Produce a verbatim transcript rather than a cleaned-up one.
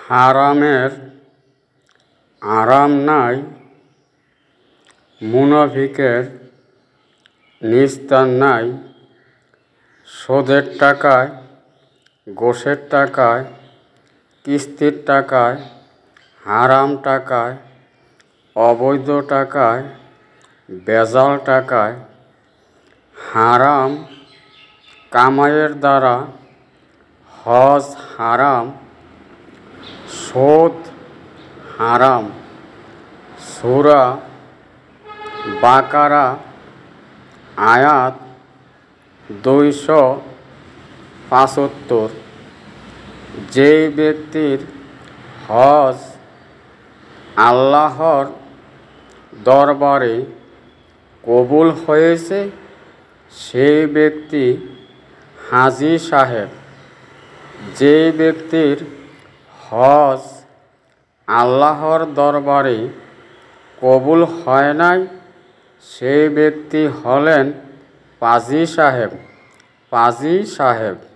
হারামের আরাম নাই, মুনাফিকের নিস্তার নাই। সুদের টাকায়, ঘোষের টাকায়, কিস্তির টাকায়, হারাম টাকায়, অবৈধ টাকায়, ভেজাল টাকায়, হারাম কামাইয়ের দ্বারা হজ হারাম, সুদ হারাম। সূরা বাকারা আয়াত দুইশো পঁচাত্তর। যেই ব্যক্তির হজ আল্লাহর দরবারে কবুল হয়েছে, সেই ব্যক্তি হাজী সাহেব। যে ব্যক্তির হজ আল্লাহর দরবারে কবুল হয় নাই, সেই ব্যক্তি হলেন পাজি সাহেব। পাজি সাহেব